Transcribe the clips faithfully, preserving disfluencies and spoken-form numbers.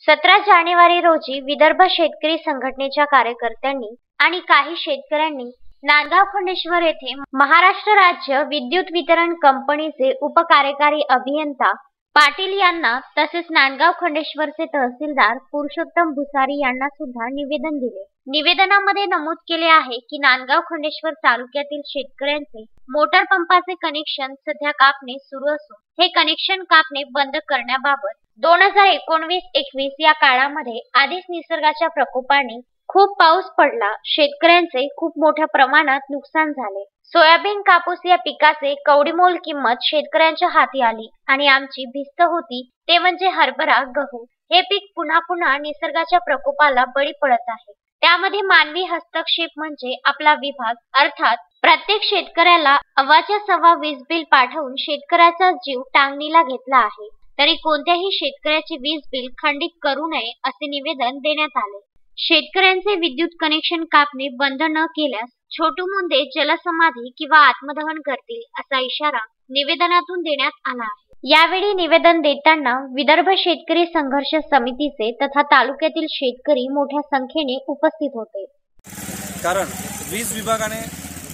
सतरा जानेवारी रोजी विदर्भ शेतकरी संघटनेच्या कार्यकर्त्यांनी आणि काही शेतकऱ्यांनी नांदगाव खंडेश्वर येथे महाराष्ट्र राज्य विद्युत वितरण कंपनीचे उपकार्यकारी अभियंता पाटील यांना तसेच नांदगाव खंडेश्वरचे तहसीलदार पुरुषोत्तम भुसारी यांना सुद्धा निवेदन दिले। निवेदनामध्ये नमूद केले आहे की नांदगाव खंडेश्वर तालुक्यातील शेतकऱ्यांचे मोटार पंपाचे कनेक्शन सध्या कापणे सुरू असून हे कनेक्शन कापणे बंद करण्याबाबत दोन हजार एकोणवीस एकवीस या काळामध्ये आधीच निसर्गाच्या प्रकोपाने खूप पाऊस पडला, शेतकऱ्यांचे खूप मोठ्या प्रमाणात नुकसान झाले। सोयाबीन कापूस या पिकाचे कवडीमोल किंमत शेतकऱ्यांच्या हाती आली आणि आमची भिस्त होती ते म्हणजे हरभरा गहू हे पीक पुन्हा पुन्हा निसर्गाच्या प्रकोपाला बळी पडत आहे। त्यामध्ये मानवी हस्तक्षेप म्हणजे आपला विभाग अर्थात प्रत्येक शेतकऱ्याला अव्वाच्या सव्वा वीज बिल पाठवून शेतकऱ्याचा जीव टांगणीला घेतला आहे। तरी कोणत्याही शेतकऱ्याचे वीज बिल खंडित करू नये असे निवेदन देण्यात आले। शेतकऱ्यांचे विद्युत कनेक्शन कापणे बंद न केल्यास छोटू मुंडे जलसमाधी किंवा आत्मदहन करतील असा इशारा निवेदनातून देण्यात आला आहे। यावेळी निवेदन देताना विदर्भ शेतकरी संघर्ष समितीचे तथा तालुक्यातील शेतकरी मोठ्या संख्येने उपस्थित होते। कारण वीज विभागाने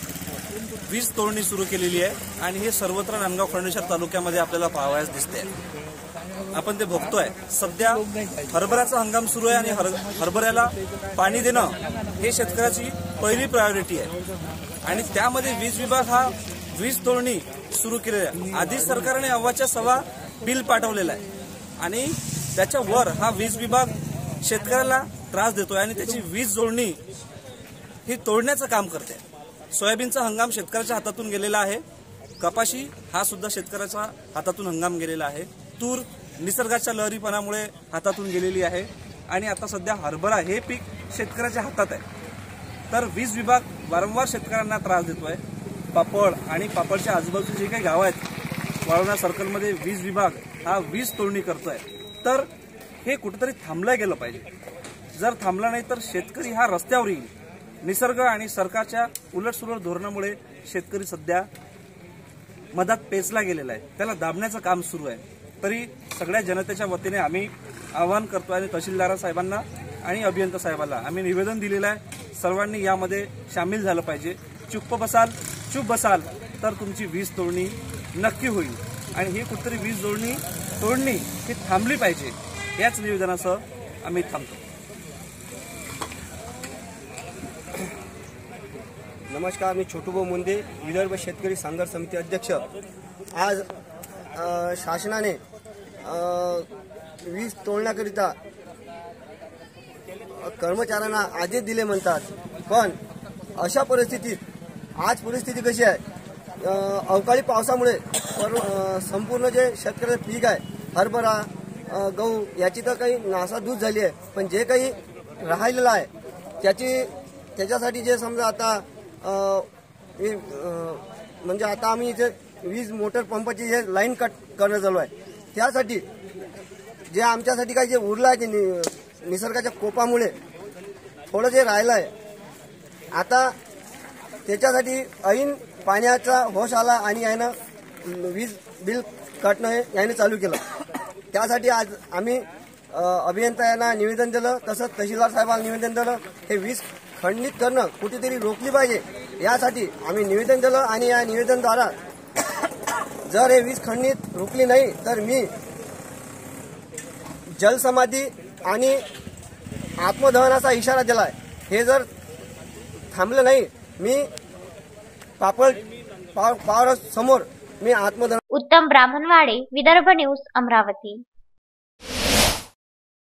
वीज तोडणी सुरू केलेली आहे आणि हे सर्वत्र नांदगाव खंडेश्वर तालुक्यामध्ये आपल्याला पाहावयास दिसते। आपण ते बघतोय सध्या हरभऱ्याचा हंगाम सुरू आहे आणि हरभऱ्याला पाणी देणं हे शेतकऱ्याची पहिली प्रायोरिटी आहे आणि त्यामध्ये वीज विभाग हा वीज तोडणी सुरू केलेली आहे। आधी सरकारने अव्वाच्या सव्वा बिल पाठवलेलं आहे आणि त्याच्यावर हा वीज विभाग शेतकऱ्याला त्रास देतोय आणि त्याची वीज जोडणी ही तोडण्याचं काम करते। सोयाबीनचा हंगाम शेतकऱ्याच्या हातातून गेलेला आहे, कपाशी हा सुद्धा शेतकऱ्याच्या हातातून हंगाम गेलेला आहे, तूर निसर्गाच्या लहरीपणामुळे हातातून गेलेली आहे आणि आता सध्या हरभरा हे पीक शेतकऱ्याच्या हातात आहे। तर वीज विभाग वारंवार शेतकऱ्यांना त्रास देतोय। पापड आणि पापडच्या आजूबाजूचे जे काही गाव आहेत वाळवणा सर्कलमध्ये वीज विभाग हा वीज तोडणी करतोय, तर हे कुठेतरी थांबलं गेलं पाहिजे। जर थांबलं नाही तर शेतकरी हा रस्त्यावर येईल। निसर्ग आणि सरकारच्या उलटसुलट धोरणामुळे शेतकरी सध्या मधात पेचला गेलेला आहे, त्याला दाबण्याचं काम सुरू आहे। तरी सगळ्या जनतेच्या वतीने आम्ही आवाहन करतो आणि तहसीलदार साहेबांना आणि अभियंता साहेबांना आम्ही निवेदन दिलेलं आहे, सर्वांनी यामध्ये सामील झालं पाहिजे। चुप्प बसाल चुप बसाल तर तुमची वीज तोडणी नक्की होईल आणि ही कुठेतरी वीज जोडणी तोडणी ही थांबली पाहिजे, याच निवेदनासह आम्ही थांबतो। नमस्कार, मी छोटूभाऊ मुंडे, विदर्भ शेतकरी संघर्ष समिती अध्यक्ष। आज शासनाने वीज तोडण्याकरिता कर्मचाऱ्यांना आदेश दिले म्हणतात, पण अशा परिस्थितीत आज परिस्थिती कशी आहे, अवकाळी पावसामुळे संपूर्ण जे शेतकऱ्याचे पीक आहे हरभरा गहू याची तर काही नासाधूस झाली आहे, पण जे काही राहिलेलं आहे त्याची त्याच्यासाठी जे समजा आता म्हणजे आता आम्ही इथे वीज मोटर पंपाची जे लाईन कट करणं चालू आहे, त्यासाठी जे आमच्यासाठी काही जे उरलं आहे ते निसर्गाच्या कोपामुळे थोडं जे राहिलं आहे, आता त्याच्यासाठी ऐन पाण्याचा होश आला आणि यानं वीज बिल काटणं हे याने चालू केलं। त्यासाठी आज आम्ही अभियंता यांना निवेदन दिलं, तसंच तहसीलदार साहेबांना निवेदन दिलं, हे वीज खंडित करणं कुठेतरी रोखली पाहिजे यासाठी आम्ही निवेदन दिलं आणि या निवेदनाद्वारा जर हे वीज खंडित रोखली नाही तर मी जलसमाधी आणि आत्मदहनाचा इशारा दिलाय। हे जर थांबलं नाही मी पापड पावर समोर मी आत्मदहन। उत्तम ब्राह्मणवाडे, विदर्भ न्यूज, अमरावती।